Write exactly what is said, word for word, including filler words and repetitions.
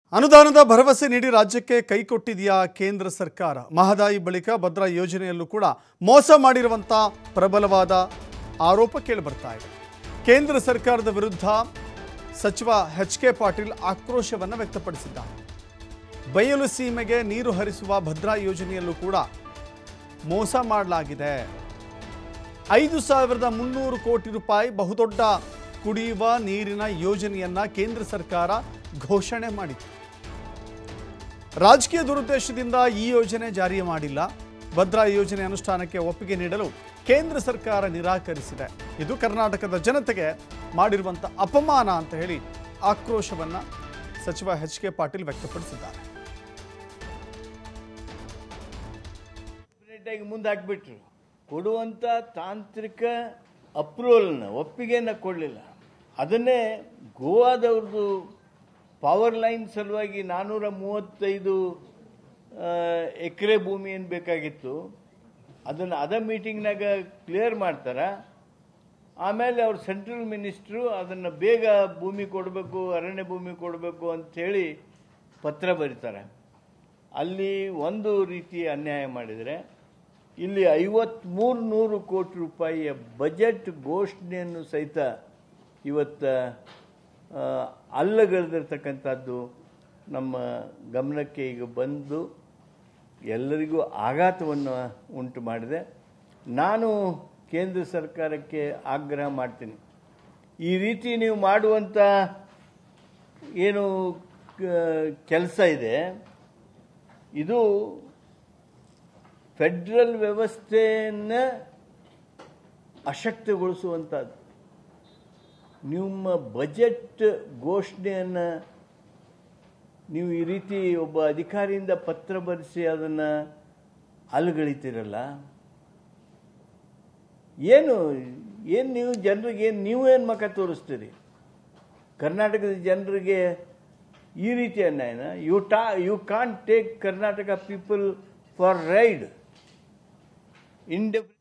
ಅನುದಾನದ ಭರವಸೆ ನೀಡಿ ರಾಜ್ಯಕ್ಕೆ ಕೈಕೊಟ್ಟಿದೆಯಾ ಕೇಂದ್ರ ಸರ್ಕಾರ? ಮಹದಾಯಿ ಬಳಿಕ ಭದ್ರಾ ಯೋಜನೆಯಲ್ಲೂ ಕೂಡ ಮೋಸ ಮಾಡಿರುವಂತ ಪ್ರಬಲವಾದ ಆರೋಪ ಕೇಳಿಬರ್ತಾ ಇದೆ. ಕೇಂದ್ರ ಸರ್ಕಾರದ ವಿರುದ್ಧ ಸಚಿವ ಎಚ್ ಕೆ ಪಾಟೀಲ್ ಆಕ್ರೋಶವನ್ನು ವ್ಯಕ್ತಪಡಿಸಿದ್ದಾರೆ. ಬಯಲು ಸೀಮೆಗೆ ನೀರು ಹರಿಸುವ ಭದ್ರಾ ಯೋಜನೆಯಲ್ಲೂ ಕೂಡ ಮೋಸ ಮಾಡಲಾಗಿದೆ. ಐದು ಸಾವಿರದ ಮುನ್ನೂರು ಕೋಟಿ ರೂಪಾಯಿ ಬಹುದೊಡ್ಡ ಕುಡಿಯುವ ನೀರಿನ ಯೋಜನೆಯನ್ನ ಕೇಂದ್ರ ಸರ್ಕಾರ ಘೋಷಣೆ ಮಾಡಿತು. ರಾಜಕೀಯ ದುರುದ್ದೇಶದಿಂದ ಈ ಯೋಜನೆ ಜಾರಿ ಮಾಡಿಲ್ಲ. ಭದ್ರಾ ಯೋಜನೆ ಅನುಷ್ಠಾನಕ್ಕೆ ಒಪ್ಪಿಗೆ ನೀಡಲು ಕೇಂದ್ರ ಸರ್ಕಾರ ನಿರಾಕರಿಸಿದೆ. ಇದು ಕರ್ನಾಟಕದ ಜನತೆಗೆ ಮಾಡಿರುವಂತ ಅಪಮಾನ ಅಂತ ಹೇಳಿ ಆಕ್ರೋಶವನ್ನ ಸಚಿವ ಎಚ್ ಕೆ ಪಾಟೀಲ್ ವ್ಯಕ್ತಪಡಿಸಿದ್ದಾರೆ. ಮುಂದಾಕ್ಬಿಟ್ರು ಕೊಡುವಂತ ತಾಂತ್ರಿಕ ಅಪ್ರೂವಲ್ನ ಒಪ್ಪಿಗೆಯನ್ನು ಕೊಡಲಿಲ್ಲ. ಅದನ್ನೇ ಗೋವಾದವ್ರದ್ದು ಪವರ್ ಲೈನ್ ಸಲುವಾಗಿ ನಾನ್ನೂರ ಮೂವತ್ತೈದು ಎಕರೆ ಭೂಮಿ ಏನು ಬೇಕಾಗಿತ್ತು ಅದನ್ನು ಅದ ಮೀಟಿಂಗ್ನಾಗ ಕ್ಲಿಯರ್ ಮಾಡ್ತಾರೆ. ಆಮೇಲೆ ಅವ್ರು ಸೆಂಟ್ರಲ್ ಮಿನಿಸ್ಟ್ರು ಅದನ್ನು ಬೇಗ ಭೂಮಿ ಕೊಡಬೇಕು, ಅರಣ್ಯ ಭೂಮಿ ಕೊಡಬೇಕು ಅಂಥೇಳಿ ಪತ್ರ ಬರೀತಾರೆ. ಅಲ್ಲಿ ಒಂದು ರೀತಿ ಅನ್ಯಾಯ ಮಾಡಿದರೆ ಇಲ್ಲಿ ಐವತ್ತ್ಮೂರು ನೂರು ಕೋಟಿ ರೂಪಾಯಿಯ ಬಜೆಟ್ ಘೋಷಣೆಯನ್ನು ಸಹಿತ ಇವತ್ತು ಅಲ್ಲಗಳೆದಿರ್ತಕ್ಕಂಥದ್ದು ನಮ್ಮ ಗಮನಕ್ಕೆ ಈಗ ಬಂದು ಎಲ್ಲರಿಗೂ ಆಘಾತವನ್ನು ಉಂಟು ಮಾಡಿದೆ. ನಾನು ಕೇಂದ್ರ ಸರ್ಕಾರಕ್ಕೆ ಆಗ್ರಹ ಮಾಡ್ತೀನಿ, ಈ ರೀತಿ ನೀವು ಮಾಡುವಂಥ ಏನು ಕೆಲಸ ಇದೆ ಇದು ಫೆಡ್ರಲ್ ವ್ಯವಸ್ಥೆಯನ್ನು ಅಶಕ್ತಗೊಳಿಸುವಂಥದ್ದು. ನಿಮ್ಮ ಬಜೆಟ್ ಘೋಷಣೆಯನ್ನು ನೀವು ಈ ರೀತಿ ಒಬ್ಬ ಅಧಿಕಾರಿಯಿಂದ ಪತ್ರ ಬರೆಸಿ ಅದನ್ನು ಅಲುಗಳಿತೀರಲ್ಲ, ಏನು ಏನು ನೀವು ಜನರಿಗೆ ಏನು ನೀವು ಏನು ಮಖ ತೋರಿಸ್ತೀರಿ? ಕರ್ನಾಟಕದ ಜನರಿಗೆ ಈ ರೀತಿ ಅನ್ಯಾಯನ ಯು ಟಾ you can't take Karnataka people for ride. ಇಂಡೆ